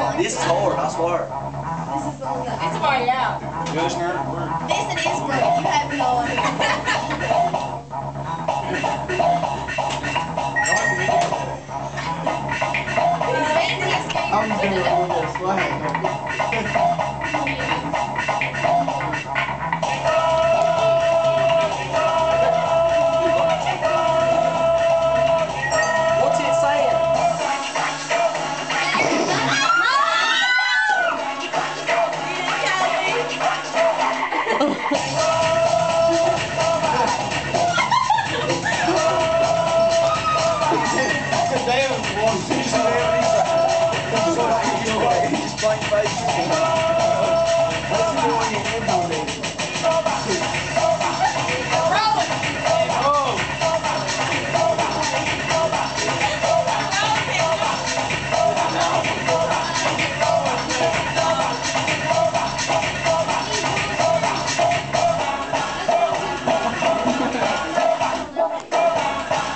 This is hard, I swear. This is the one that it's already out. This it is, but you have no idea. I'm just gonna roll this flag. What's it saying? He's playing face.